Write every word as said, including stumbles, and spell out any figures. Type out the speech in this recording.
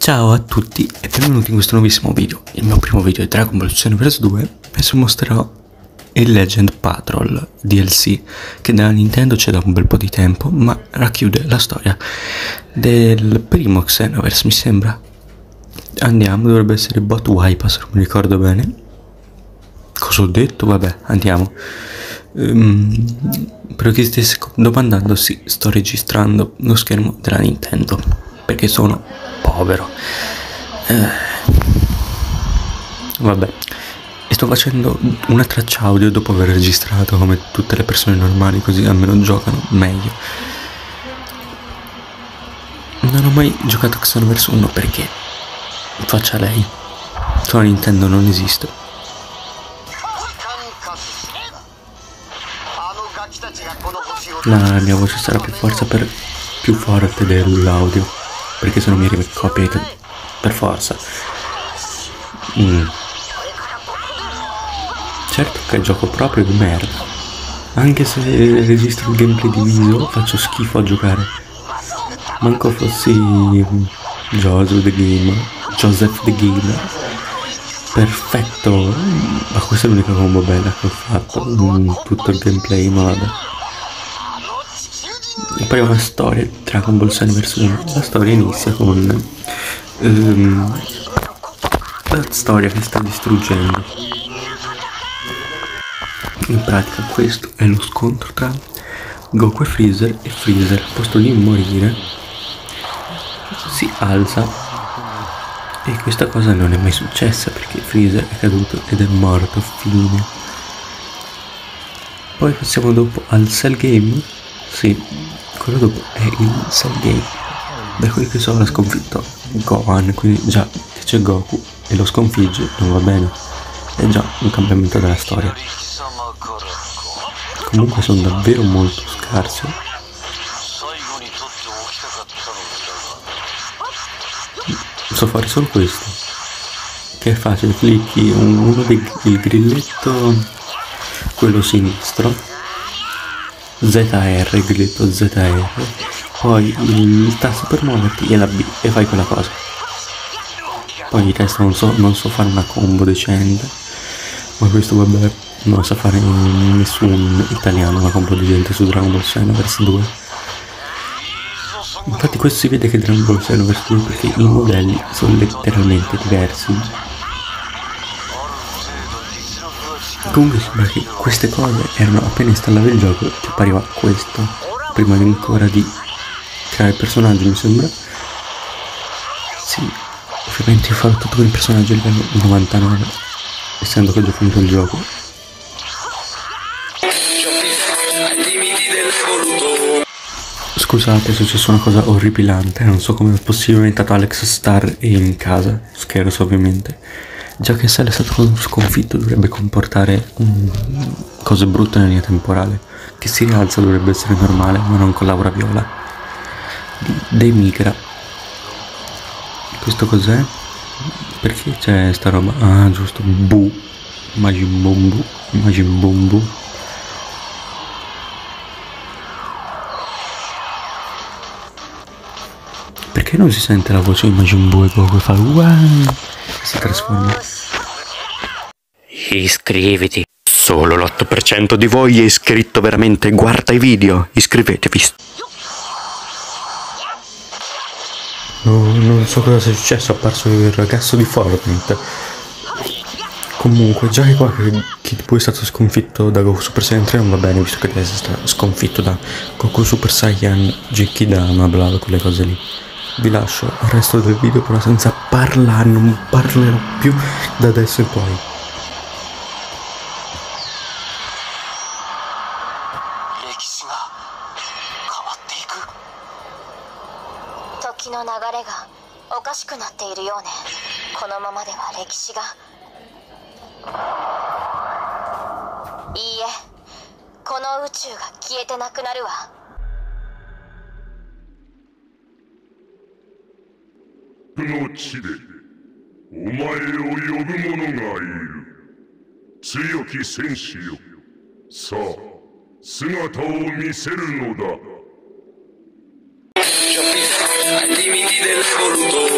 Ciao a tutti e benvenuti in questo nuovissimo video, il mio primo video di Dragon Ball Xenoverse due. Adesso mostrerò il Legend Patrol D L C che nella Nintendo c'è da un bel po' di tempo, ma racchiude la storia del primo Xenoverse, mi sembra. Andiamo, dovrebbe essere Bot Wipa se non mi ricordo bene. Cosa ho detto? Vabbè, andiamo. Um, per chi stesse domandando, sì, sto registrando lo schermo della Nintendo perché sono povero. Eh, vabbè, e sto facendo una traccia audio dopo aver registrato come tutte le persone normali, così almeno giocano meglio. Non ho mai giocato a Xenoverse uno perché faccia lei, su la Nintendo non esiste. La mia voce sarà più forza per più forte dell'audio, perché se no mi arriva copyright per forza. Mm. Certo che gioco proprio di merda, anche se registro il gameplay diviso faccio schifo a giocare. Manco fossi Joseph the Game, Joseph the Game, perfetto, ma questa è l'unica combo bella che ho fatto in tutto il gameplay, ma vabbè. Poi una storia di Dragon Ball Xenoverse uno. La storia inizia con um, la storia che sta distruggendo. In pratica questo è lo scontro tra Goku e Freezer, e Freezer, al posto di morire, si alza, e questa cosa non è mai successa perché Freezer è caduto ed è morto, fine. Poi passiamo dopo al Cell Game. Sì, quello dopo è il Cell Game. Da quel che so l'ha sconfitto Gohan, quindi già che c'è Goku e lo sconfigge non va bene. È già un cambiamento della storia. Comunque sono davvero molto scarsi. So fare solo questo, che è facile, clicchi uno dei il grilletto, quello sinistro, Z R, il grilletto Z R, poi il tasto per muoverti e la B e fai quella cosa. Poi il resto non so, non so fare una combo decente, ma questo vabbè non lo sa fare nessun italiano una combo decente su Dragon Ball Xenoverse due. Infatti questo si vede che Dragon Ball Xenoverse due perché i modelli sono letteralmente diversi. Comunque sembra che queste cose erano appena installato il gioco che appariva questo, prima ancora di creare il personaggio, mi sembra. Sì, ovviamente ho fatto tutto con il personaggio a livello novantanove, essendo che ho già finito il gioco. Scusate, è successa una cosa orripilante, non so come è possibile, è diventato Alex Star in casa, scherzo ovviamente. Già che Cell è stato sconfitto dovrebbe comportare um, cose brutte nella linea temporale. Che si rialza dovrebbe essere normale, ma non con Laura Viola. Demigra. Questo cos'è? Perché c'è sta roba? Ah, giusto, Bu. Majin Buu. Majin Buu. Perché non si sente la voce di Majin Buu e Goku fa wow, si trasforma? Iscriviti. Solo l'otto per cento di voi è iscritto veramente. Guarda i video, iscrivetevi. No, non so cosa sia successo, è apparso il ragazzo di Fortnite. Comunque, già che qua Kid Buu è stato sconfitto da Goku Super Saiyan tre non va bene, visto che deve essere stato sconfitto da Goku Super Saiyan Genkidama, bla bla, quelle cose lì. Vi lascio il resto del video però senza parlare, non parlerò più da adesso in poi. の地でお前を呼ぶ者がいる。強き戦士よ、さあ姿を見せるのだ。Al limiti dell'evoluto